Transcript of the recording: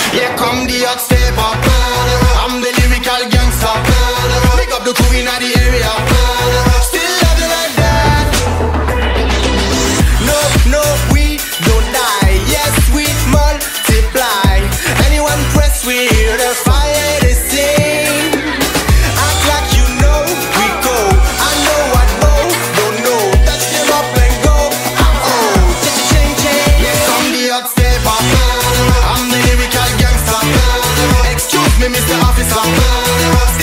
Here come the hot stepper. I'm the lyrical gangster. Big up the crew in the area. Still love you like that. No, no, we don't die. Yes, we multiply. Anyone press with the fire they sing. Act like you know we go. I know what know, don't know. Touch them up and go. Ching ching. Here come the hot stepper. I'm the lyrical gangster. Excuse me, Mr. Officer.